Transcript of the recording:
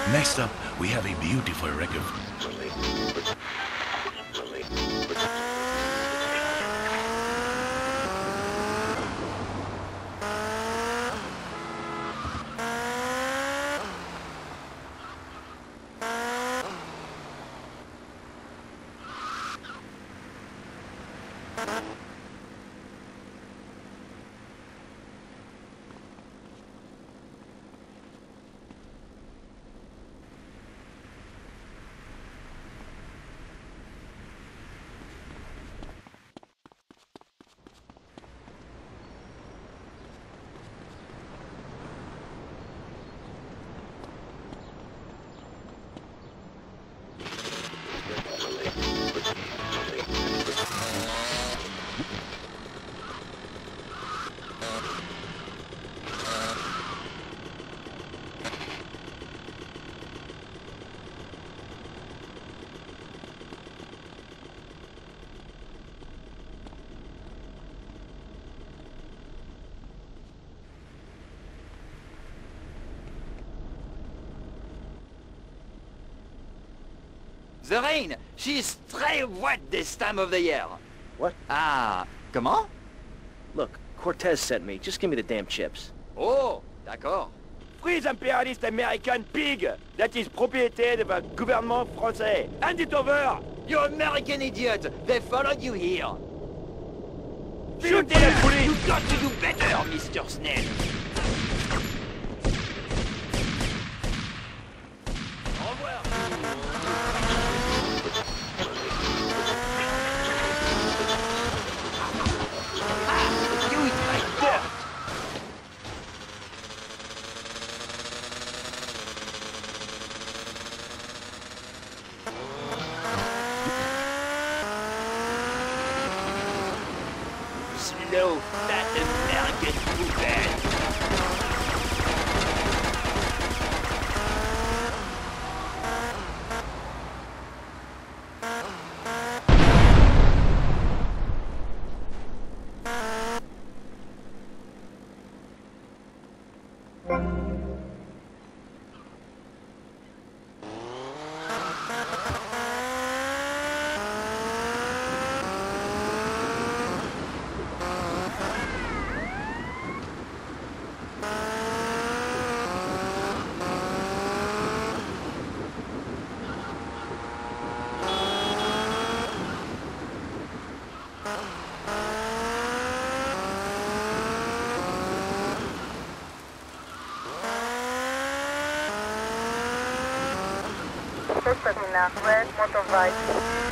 Next up, we have a beautiful record. The rain, she's très wet this time of the year. What? Ah, comment? Look, Cortez sent me. Just give me the damn chips. Oh, d'accord. Freeze imperialist American pig! That is propriété de the gouvernement français. Hand it over! You American idiot! They followed you here. Shoot the police! You got to do better, Mr. Snell. Au revoir. Ah, you eat my dirt! Slow, fat American poophead. Southwest motorbike.